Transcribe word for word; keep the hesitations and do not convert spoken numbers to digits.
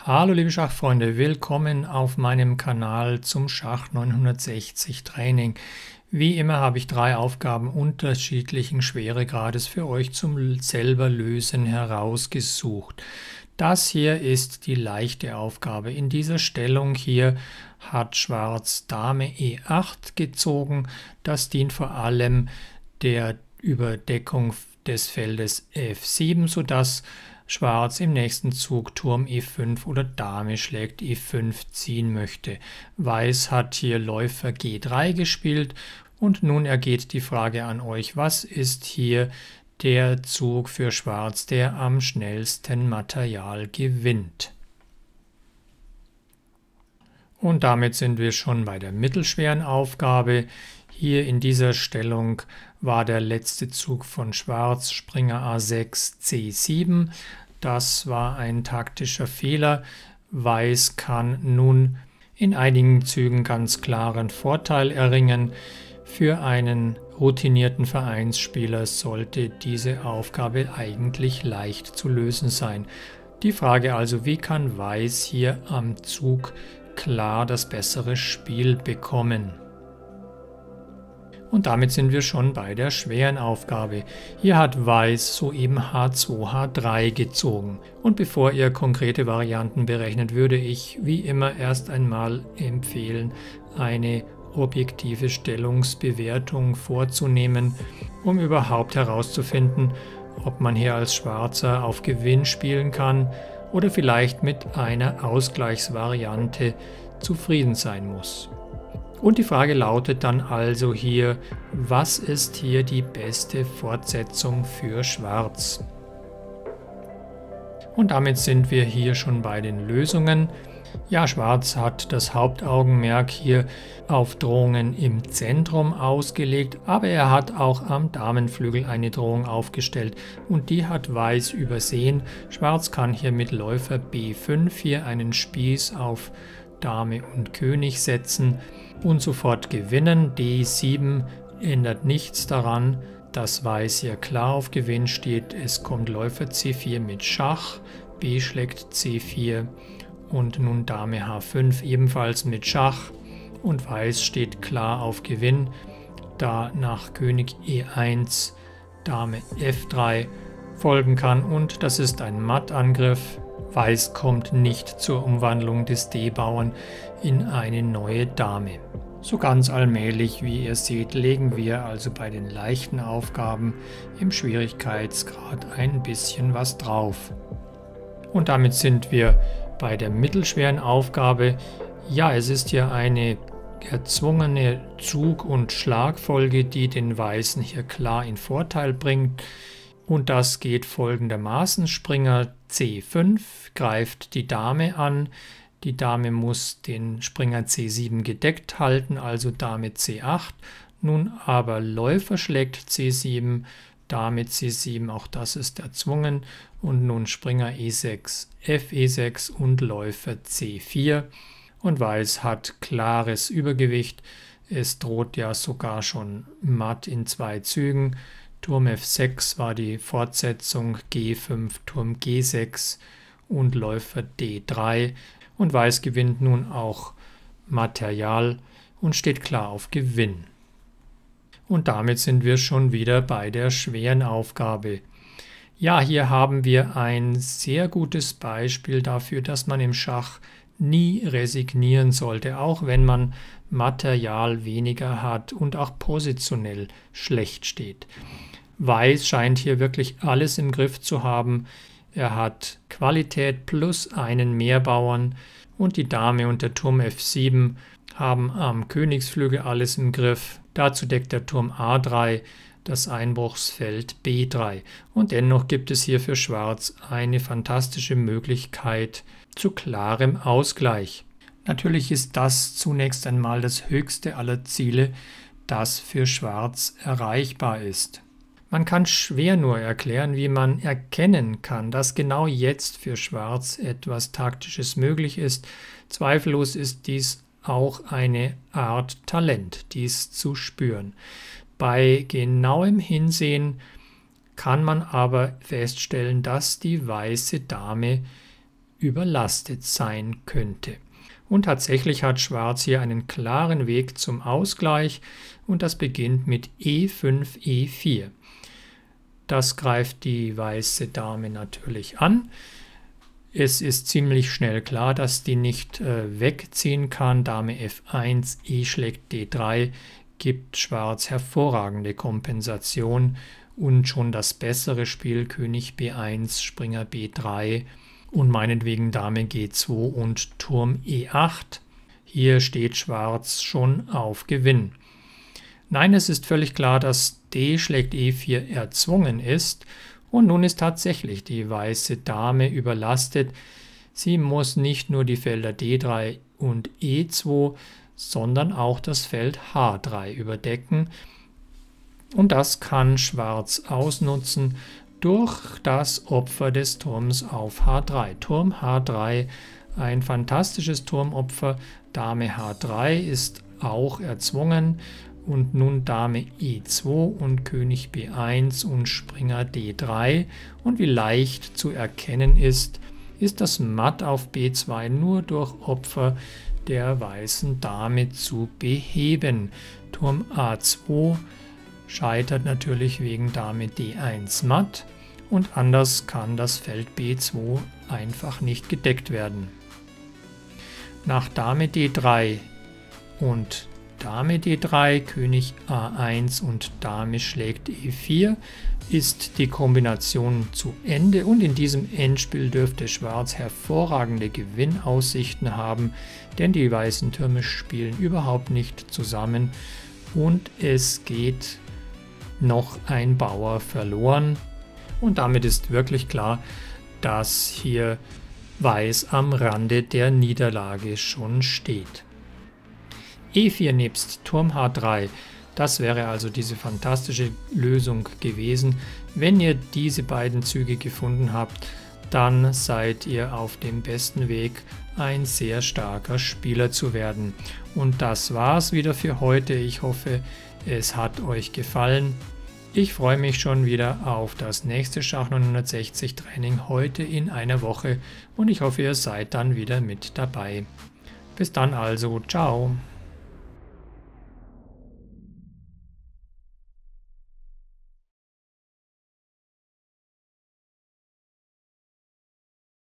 Hallo liebe Schachfreunde, willkommen auf meinem Kanal zum Schach neunhundertsechzig Training. Wie immer habe ich drei Aufgaben unterschiedlichen Schweregrades für euch zum selber Lösen herausgesucht. Das hier ist die leichte Aufgabe. In dieser Stellung hier hat Schwarz Dame E acht gezogen. Das dient vor allem der Überdeckung des Feldes F sieben, sodass Schwarz im nächsten Zug Turm E fünf oder Dame schlägt E fünf ziehen möchte. Weiß hat hier Läufer G drei gespielt und nun ergeht die Frage an euch, was ist hier der Zug für Schwarz, der am schnellsten Material gewinnt? Und damit sind wir schon bei der mittelschweren Aufgabe. Hier in dieser Stellung war der letzte Zug von Schwarz Springer A sechs C sieben. Das war ein taktischer Fehler. Weiß kann nun in einigen Zügen ganz klaren Vorteil erringen. Für einen routinierten Vereinsspieler sollte diese Aufgabe eigentlich leicht zu lösen sein. Die Frage also, wie kann Weiß hier am Zug klar das bessere Spiel bekommen? Und damit sind wir schon bei der schweren Aufgabe. Hier hat Weiß soeben H zwei H drei gezogen. Und bevor ihr konkrete Varianten berechnet, würde ich wie immer erst einmal empfehlen, eine objektive Stellungsbewertung vorzunehmen, um überhaupt herauszufinden, ob man hier als Schwarzer auf Gewinn spielen kann oder vielleicht mit einer Ausgleichsvariante zufrieden sein muss. Und die Frage lautet dann also hier, was ist hier die beste Fortsetzung für Schwarz? Und damit sind wir hier schon bei den Lösungen. Ja, Schwarz hat das Hauptaugenmerk hier auf Drohungen im Zentrum ausgelegt, aber er hat auch am Damenflügel eine Drohung aufgestellt und die hat Weiß übersehen. Schwarz kann hier mit Läufer B fünf hier einen Spieß auf Dame und König setzen und sofort gewinnen. D sieben ändert nichts daran, dass Weiß hier klar auf Gewinn steht. Es kommt Läufer C vier mit Schach, B schlägt C vier und nun Dame H fünf ebenfalls mit Schach und Weiß steht klar auf Gewinn, da nach König E eins Dame F drei folgen kann und das ist ein Mattangriff. Weiß kommt nicht zur Umwandlung des D-Bauern in eine neue Dame. So ganz allmählich, wie ihr seht, legen wir also bei den leichten Aufgaben im Schwierigkeitsgrad ein bisschen was drauf. Und damit sind wir bei der mittelschweren Aufgabe. Ja, es ist hier eine erzwungene Zug- und Schlagfolge, die den Weißen hier klar in Vorteil bringt. Und das geht folgendermaßen. Springer C fünf greift die Dame an. Die Dame muss den Springer C sieben gedeckt halten, also Dame C acht. Nun aber Läufer schlägt C sieben, Dame C sieben, auch das ist erzwungen. Und nun Springer E sechs, F E sechs und Läufer C vier. Und Weiß hat klares Übergewicht. Es droht ja sogar schon Matt in zwei Zügen. Turm F sechs war die Fortsetzung, G fünf, Turm G sechs und Läufer D drei. Und Weiß gewinnt nun auch Material und steht klar auf Gewinn. Und damit sind wir schon wieder bei der schweren Aufgabe. Ja, hier haben wir ein sehr gutes Beispiel dafür, dass man im Schach nie resignieren sollte, auch wenn man Material weniger hat und auch positionell schlecht steht. Weiß scheint hier wirklich alles im Griff zu haben. Er hat Qualität plus einen Mehrbauern und die Dame und der Turm F sieben haben am Königsflügel alles im Griff. Dazu deckt der Turm A drei das Einbruchsfeld B drei. Und dennoch gibt es hier für Schwarz eine fantastische Möglichkeit zu klarem Ausgleich. Natürlich ist das zunächst einmal das höchste aller Ziele, das für Schwarz erreichbar ist. Man kann schwer nur erklären, wie man erkennen kann, dass genau jetzt für Schwarz etwas Taktisches möglich ist. Zweifellos ist dies auch eine Art Talent, dies zu spüren. Bei genauem Hinsehen kann man aber feststellen, dass die weiße Dame überlastet sein könnte. Und tatsächlich hat Schwarz hier einen klaren Weg zum Ausgleich und das beginnt mit E fünf, E vier. Das greift die weiße Dame natürlich an. Es ist ziemlich schnell klar, dass die nicht äh, wegziehen kann. Dame F eins, E schlägt D drei, gibt Schwarz hervorragende Kompensation und schon das bessere Spiel König B eins, Springer B drei und meinetwegen Dame G zwei und Turm E acht. Hier steht Schwarz schon auf Gewinn. Nein, es ist völlig klar, dass D schlägt E vier erzwungen ist und nun ist tatsächlich die weiße Dame überlastet. Sie muss nicht nur die Felder D drei und E zwei, sondern auch das Feld H drei überdecken und das kann Schwarz ausnutzen durch das Opfer des Turms auf H drei. Turm H drei, ein fantastisches Turmopfer. Dame H drei ist auch erzwungen und nun Dame E zwei und König B eins und Springer D drei. Und wie leicht zu erkennen ist, ist das Matt auf B zwei nur durch Opfer der weißen Dame zu beheben. Turm A zwei scheitert natürlich wegen Dame D eins matt und anders kann das Feld B zwei einfach nicht gedeckt werden. Nach Dame D drei und Dame D drei, König A eins und Dame schlägt E vier ist die Kombination zu Ende und in diesem Endspiel dürfte Schwarz hervorragende Gewinnaussichten haben, denn die weißen Türme spielen überhaupt nicht zusammen und es geht noch ein Bauer verloren und damit ist wirklich klar, dass hier Weiß am Rande der Niederlage schon steht. E vier nebst Turm H drei, das wäre also diese fantastische Lösung gewesen. Wenn ihr diese beiden Züge gefunden habt, dann seid ihr auf dem besten Weg, ein sehr starker Spieler zu werden. Und das war's wieder für heute. Ich hoffe, es hat euch gefallen. Ich freue mich schon wieder auf das nächste Schach neunhundertsechzig Training heute in einer Woche und ich hoffe, ihr seid dann wieder mit dabei. Bis dann also, ciao!